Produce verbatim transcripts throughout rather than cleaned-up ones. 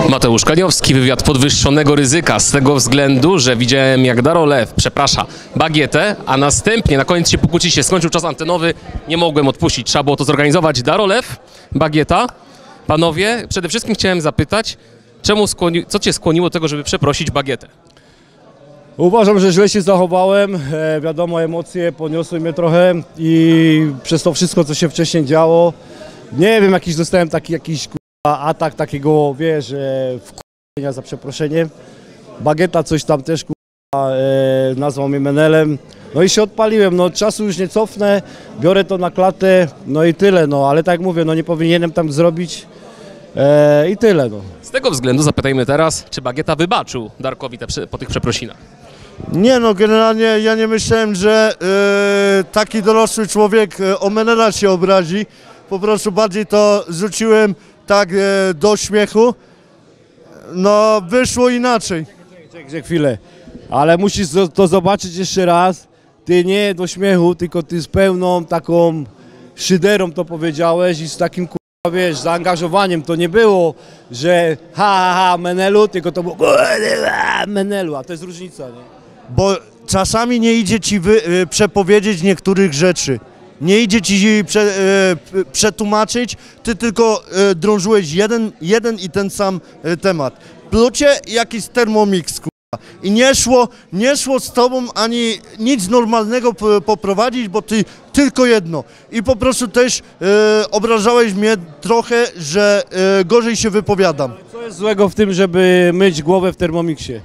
Mateusz Kaniowski, wywiad podwyższonego ryzyka z tego względu, że widziałem jak Darolew przeprasza Bagietę, a następnie na koniec się pokłóci się, skończył czas antenowy, nie mogłem odpuścić, trzeba było to zorganizować. Darolew, Bagieta, panowie, przede wszystkim chciałem zapytać, czemu skłoni, co cię skłoniło do tego, żeby przeprosić Bagietę? Uważam, że źle się zachowałem, e, wiadomo, emocje poniosły mnie trochę i przez to wszystko, co się wcześniej działo, nie wiem, jakiś dostałem taki jakiś kurwa, atak takiego, wiesz, e, wkurwienia za przeproszeniem. Bagieta coś tam też kurwa, e, nazwał mnie menelem, no i się odpaliłem, no czasu już nie cofnę, biorę to na klatę, no i tyle, no ale tak jak mówię, no nie powinienem tam zrobić e, i tyle, no. Z tego względu zapytajmy teraz, czy Bagieta wybaczył Darkowi te, po tych przeprosinach? Nie no, generalnie ja nie myślałem, że e, taki dorosły człowiek e, o menela się obrazi. Po prostu bardziej to rzuciłem tak e, do śmiechu. No, wyszło inaczej. Czekaj, czekaj chwilę, ale musisz to zobaczyć jeszcze raz. Ty nie do śmiechu, tylko ty z pełną taką szyderą to powiedziałeś i z takim kurwa, wiesz, zaangażowaniem. To nie było, że ha ha ha menelu, tylko to było menelu, a to jest różnica, nie? Bo czasami nie idzie ci wy, e, przepowiedzieć niektórych rzeczy. Nie idzie ci prze, e, przetłumaczyć, ty tylko e, drążyłeś jeden, jeden i ten sam e, temat. Plucie jakiś Thermomix, kurwa. I nie szło, nie szło z tobą ani nic normalnego poprowadzić, bo ty tylko jedno. I po prostu też e, obrażałeś mnie trochę, że e, gorzej się wypowiadam. Co jest złego w tym, żeby myć głowę w Thermomixie?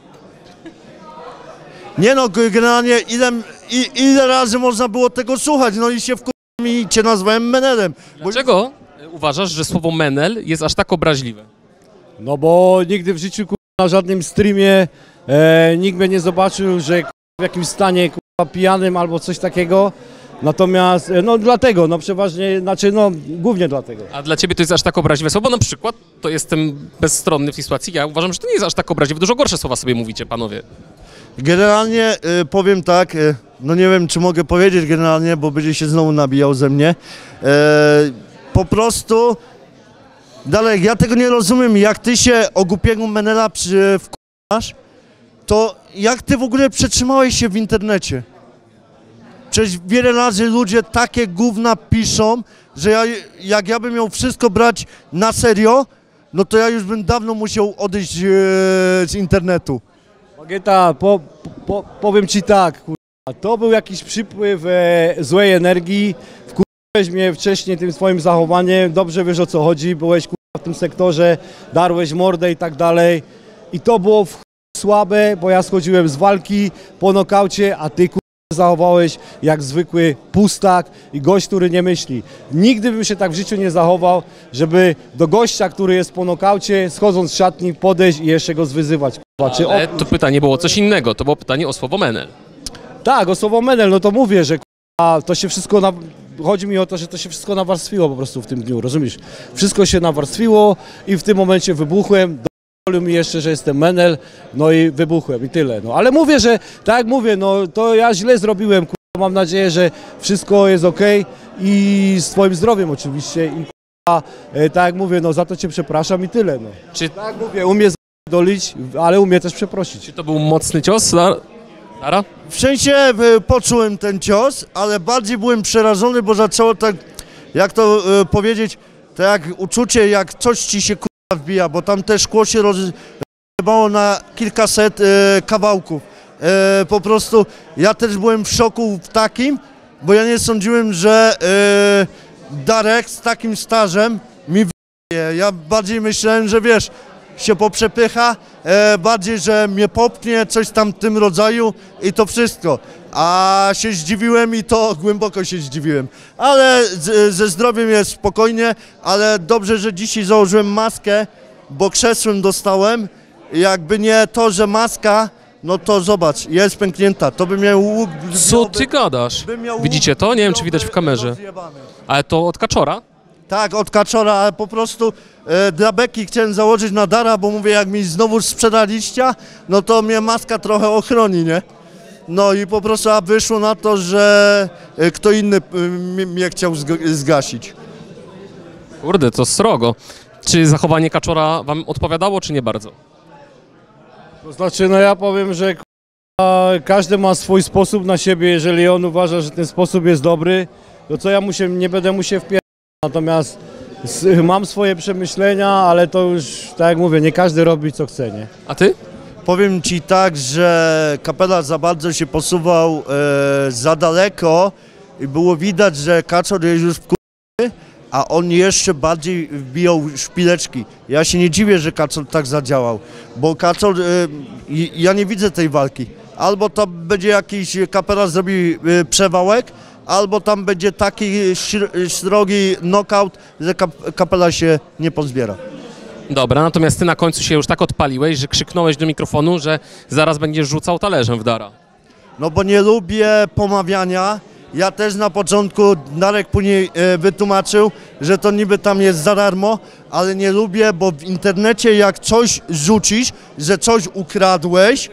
Nie no, generalnie ile, i, ile razy można było tego słuchać, no i się wkurzyłem i cię nazwałem menelem. Dlaczego uważasz, że słowo menel jest aż tak obraźliwe? No bo nigdy w życiu kurwa, na żadnym streamie e, nikt mnie nie zobaczył, że kurwa, w jakimś stanie kurwa, pijanym albo coś takiego. Natomiast, e, no dlatego, no przeważnie, znaczy no głównie dlatego. A dla ciebie to jest aż tak obraźliwe słowo? Na przykład, to jestem bezstronny w tej sytuacji, ja uważam, że to nie jest aż tak obraźliwe, dużo gorsze słowa sobie mówicie, panowie. Generalnie y, powiem tak, y, no nie wiem czy mogę powiedzieć generalnie, bo będzie się znowu nabijał ze mnie. Y, po prostu, Dalek, ja tego nie rozumiem, jak ty się o głupiego menela przy, wkurzasz, to jak ty w ogóle przetrzymałeś się w internecie? Przecież wiele razy ludzie takie gówna piszą, że ja, jak ja bym miał wszystko brać na serio, no to ja już bym dawno musiał odejść y, z internetu. Bagieta, po, po, powiem ci tak, kurwa, to był jakiś przypływ e, złej energii, wkurzyłeś mnie wcześniej tym swoim zachowaniem, dobrze wiesz o co chodzi, byłeś kurwa, w tym sektorze, darłeś mordę i tak dalej i to było w słabe, bo ja schodziłem z walki po nokaucie, a ty kurwa, zachowałeś jak zwykły pustak i gość, który nie myśli. Nigdy bym się tak w życiu nie zachował, żeby do gościa, który jest po nokaucie, schodząc z szatni, podejść i jeszcze go zwyzywać. Kurwa, czy Ale to pytanie było coś innego, to było pytanie o słowo menel. Tak, o słowo menel, no to mówię, że kurwa, to się wszystko, na... chodzi mi o to, że to się wszystko nawarstwiło po prostu w tym dniu, rozumiesz? Wszystko się nawarstwiło i w tym momencie wybuchłem. Dolił mi jeszcze, że jestem menel, no i wybuchłem i tyle, no. Ale mówię, że tak jak mówię, no to ja źle zrobiłem, kurwa, mam nadzieję, że wszystko jest okej i z twoim zdrowiem oczywiście i kurwa, e, tak jak mówię, no za to cię przepraszam i tyle, no. Czy, Tak jak mówię, umie dolić, ale umie też przeprosić. czy to był mocny cios, Dara? W sensie y, poczułem ten cios, ale bardziej byłem przerażony, bo zaczęło tak, jak to y, powiedzieć, tak jak uczucie, jak coś ci się kurwa wbija, bo tam te szkło się rozjebało na kilkaset y, kawałków. Y, po prostu ja też byłem w szoku w takim, bo ja nie sądziłem, że y, Darek z takim stażem mi wbije. Ja bardziej myślałem, że wiesz, się poprzepycha, e, bardziej, że mnie popchnie, coś tam w tym rodzaju i to wszystko. A się zdziwiłem i to głęboko się zdziwiłem. Ale z, ze zdrowiem jest spokojnie, ale dobrze, że dzisiaj założyłem maskę, bo krzesłem dostałem. Jakby nie to, że maska, no to zobacz, jest pęknięta. To by miał łuk... Co ty gadasz? by miał Widzicie to? Nie wiem, czy widać w kamerze. rozjebany. Ale to od kaczora? Tak, od kaczora, ale po prostu e, dla beki chciałem założyć na Dara, bo mówię, jak mi znowu sprzedaliście, no to mnie maska trochę ochroni, nie? No i po prostu a wyszło na to, że e, kto inny e, mnie chciał zg zgasić. Kurde, to srogo. Czy zachowanie Kaczora wam odpowiadało, czy nie bardzo? To znaczy, no ja powiem, że k***a, każdy ma swój sposób na siebie, jeżeli on uważa, że ten sposób jest dobry, to co ja mu się, nie będę mu się wpierać. Natomiast s- mam swoje przemyślenia, ale to już, tak jak mówię, nie każdy robi co chce, nie? A ty? Powiem ci tak, że Kapela za bardzo się posuwał e, za daleko i było widać, że Kaczor jest już w k***y, a on jeszcze bardziej wbijał szpileczki. Ja się nie dziwię, że Kaczor tak zadziałał, bo Kaczor, e, i- ja nie widzę tej walki. Albo to będzie jakiś, Kapela zrobi e, przewałek, albo tam będzie taki śr- srogi knockout, że kap- Kapela się nie pozbiera. Dobra, natomiast ty na końcu się już tak odpaliłeś, że krzyknąłeś do mikrofonu, że zaraz będziesz rzucał talerzem w Dara. No bo nie lubię pomawiania. Ja też na początku, Darek później e, wytłumaczył, że to niby tam jest za darmo, ale nie lubię, bo w internecie jak coś rzucisz, że coś ukradłeś,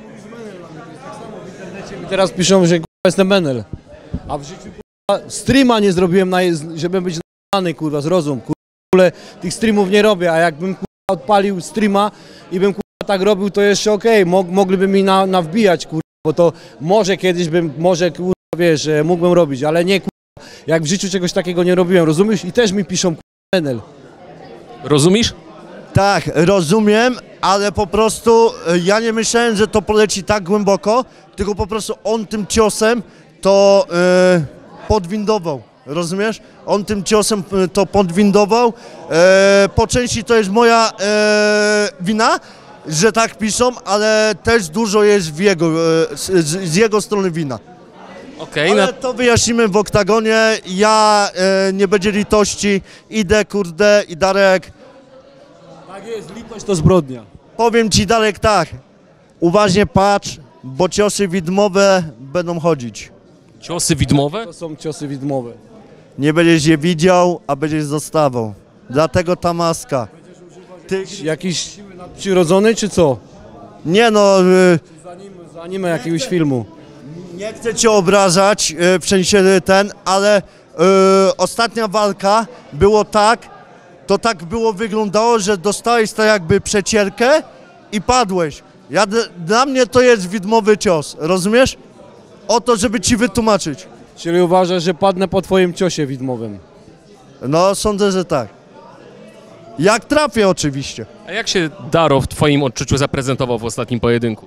I teraz piszą, że k***a, jestem menel, a w życiu k***a, streama nie zrobiłem, na, żeby być na***ny, kurwa, zrozum, kurwa, w ogóle tych streamów nie robię, a jakbym kurwa, odpalił streama i bym kurwa, tak robił, to jeszcze okej, Mog, mogliby mi na, nawbijać, kurwa, bo to może kiedyś bym, może kurwa, wiesz, e, mógłbym robić, ale nie kurwa, jak w życiu czegoś takiego nie robiłem, rozumiesz? I też mi piszą kurwa, menel. Rozumiesz? tak, rozumiem, ale po prostu e, ja nie myślałem, że to poleci tak głęboko, tylko po prostu on tym ciosem to e, podwindował, rozumiesz? On tym ciosem e, to podwindował. E, po części to jest moja e, wina, że tak piszą, ale też dużo jest w jego, e, z, z jego strony wina. Okej, Ale na... to wyjaśnimy w oktagonie. Ja e, nie będzie litości, idę kurde i Darek, Tak jest, litość to zbrodnia. powiem ci Darek tak, uważnie patrz, bo ciosy widmowe będą chodzić. ciosy widmowe? To są ciosy widmowe. Nie będziesz je widział, a będziesz dostawał. Dlatego ta maska. Ty, Jakiś przyrodzony czy co? nie no, y, Z anime jakiegoś filmu. nie chcę cię obrażać, y, w sensie ten, ale y, ostatnia walka było tak, to tak było wyglądało, że dostałeś tak jakby przecierkę i padłeś. Ja, dla mnie to jest widmowy cios, rozumiesz? O to, żeby ci wytłumaczyć. Czyli uważasz, że padnę po twoim ciosie widmowym. No, sądzę, że tak. Jak trafię oczywiście. A jak się Daro w twoim odczuciu zaprezentował w ostatnim pojedynku?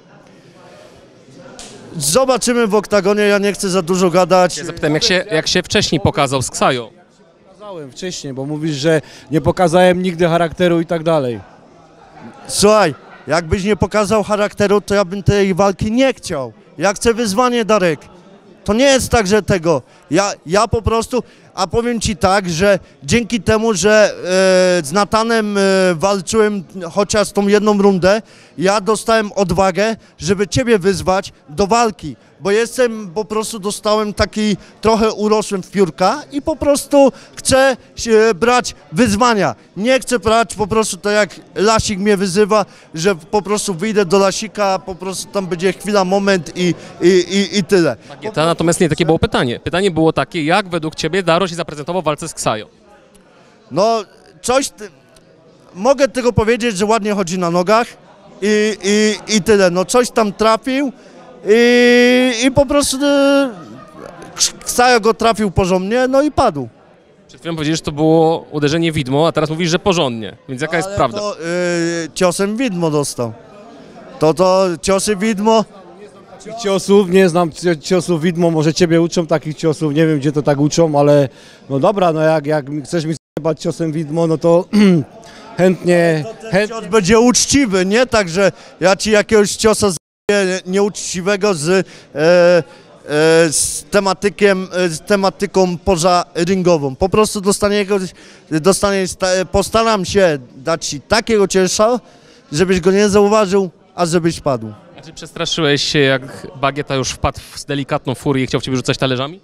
Zobaczymy w oktagonie, ja nie chcę za dużo gadać. Ja zapytałem, jak się, jak się wcześniej pokazał z Ksajo? Pokazałem wcześniej, bo mówisz, że nie pokazałem nigdy charakteru i tak dalej. Słuchaj, jakbyś nie pokazał charakteru, to ja bym tej walki nie chciał. Ja chcę wyzwanie, Darek. To nie jest tak, że tego. Ja, ja po prostu, a powiem ci tak, że dzięki temu, że e, z Natanem e, walczyłem chociaż tą jedną rundę, ja dostałem odwagę, żeby ciebie wyzwać do walki. Bo jestem, po prostu dostałem taki, trochę urosłem w piórka i po prostu chcę się brać wyzwania. Nie chcę brać po prostu tak jak Lasik mnie wyzywa, że po prostu wyjdę do Lasika, po prostu tam będzie chwila, moment i, i, i, i tyle. To natomiast nie takie było pytanie. Pytanie było takie, jak według ciebie Daro się zaprezentował w walce z Ksajo? No, coś, ty... mogę tylko powiedzieć, że ładnie chodzi na nogach i, i, i tyle. No, coś tam trafił i, i po prostu e, Ksajo go trafił porządnie, no i padł. Przed chwilą powiedziałeś, że to było uderzenie widmo, a teraz mówisz, że porządnie. Więc jaka jest Ale prawda? To, e, ciosem widmo dostał. To to ciosy widmo, Takich ciosów, nie znam cio- ciosów widmo, może ciebie uczą takich ciosów, nie wiem gdzie to tak uczą, ale no dobra, no jak, jak chcesz mi zjebać ciosem widmo, no to chętnie, ten chętnie. cios będzie uczciwy, nie tak, że ja ci jakiegoś ciosa zrobię nieuczciwego z, e, e, z, tematykiem, e, z tematyką pozaringową. Po prostu dostanie, dostanie, postaram się dać ci takiego ciosza, żebyś go nie zauważył, a żebyś padł. A czy przestraszyłeś się, jak Bagieta już wpadł w delikatną furię i chciał ciebie rzucać talerzami?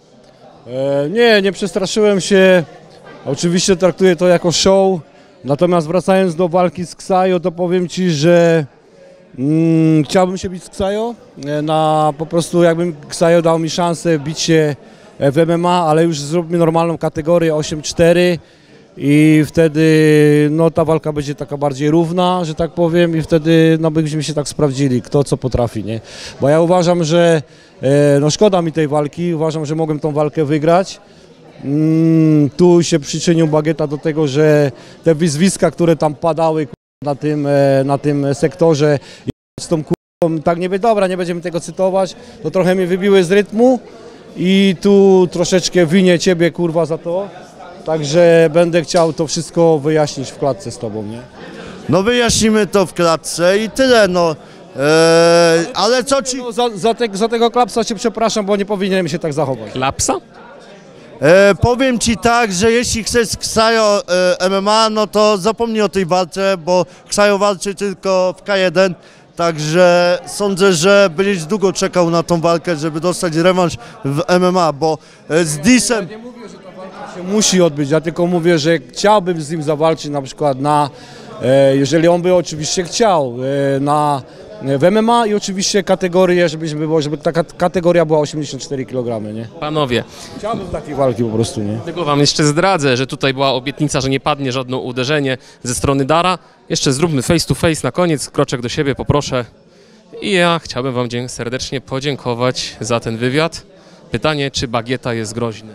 E, nie, nie przestraszyłem się, oczywiście traktuję to jako show, natomiast wracając do walki z Ksajo, to powiem ci, że mm, chciałbym się bić z Ksajo, e, na po prostu jakbym Ksajo dał mi szansę bić się w M M A, ale już zróbmy normalną kategorię osiem cztery, i wtedy no, ta walka będzie taka bardziej równa, że tak powiem, i wtedy no, byśmy się tak sprawdzili, kto co potrafi, nie? Bo ja uważam, że e, no, szkoda mi tej walki, uważam, że mogłem tą walkę wygrać. Mm, tu się przyczynił Bagieta do tego, że te wyzwiska, które tam padały na tym, e, na tym sektorze z tą kurwą, tak nie by dobra, nie będziemy tego cytować, to trochę mnie wybiły z rytmu i tu troszeczkę winię ciebie kurwa za to, także będę chciał to wszystko wyjaśnić w klatce z tobą, nie? No wyjaśnimy to w klatce i tyle, no. Eee, ale co ci... No, za, za, te, za tego klapsa cię przepraszam, bo nie powinienem się tak zachować. Klapsa? E, powiem ci tak, że jeśli chcesz z Ksajo e, M M A, no to zapomnij o tej walce, bo Ksajo walczy tylko w K jeden, także sądzę, że będziesz długo czekał na tą walkę, żeby dostać rewanż w M M A, bo e, z Disem... Nie mówię, że ta walka się musi odbyć, ja tylko mówię, że chciałbym z nim zawalczyć na przykład na, e, jeżeli on by oczywiście chciał, e, na w M M A i oczywiście kategorię, żebyśmy było, żeby ta kat- kategoria była osiemdziesiąt cztery kilogramy, nie? Panowie, Chciałbym takiej walki po prostu, nie? tego wam jeszcze zdradzę, że tutaj była obietnica, że nie padnie żadne uderzenie ze strony Dara. Jeszcze zróbmy face to face na koniec, kroczek do siebie poproszę. I ja chciałbym wam dzie- serdecznie podziękować za ten wywiad. Pytanie, czy Bagieta jest groźny?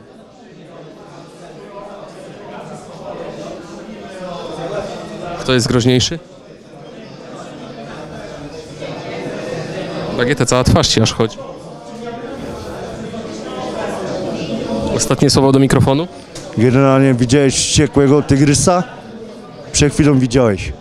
Kto jest groźniejszy? Bagietę cała twarz ci aż chodzi. Ostatnie słowo do mikrofonu. Generalnie widziałeś wściekłego tygrysa? Przed chwilą widziałeś.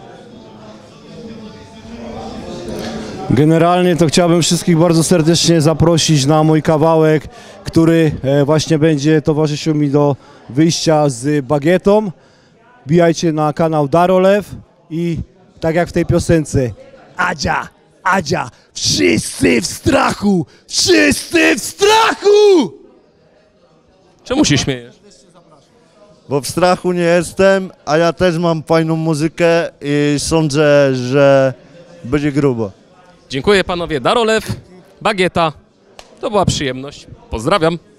Generalnie to chciałbym wszystkich bardzo serdecznie zaprosić na mój kawałek, który e, właśnie będzie towarzyszył mi do wyjścia z Bagietą. Wbijajcie na kanał Darolew i tak jak w tej piosence, Adzia, Adzia, wszyscy w strachu, wszyscy w strachu! Czemu się śmiejesz? Bo w strachu nie jestem, a ja też mam fajną muzykę i sądzę, że będzie grubo. Dziękuję panowie. Darolew, Bagieta. To była przyjemność. Pozdrawiam.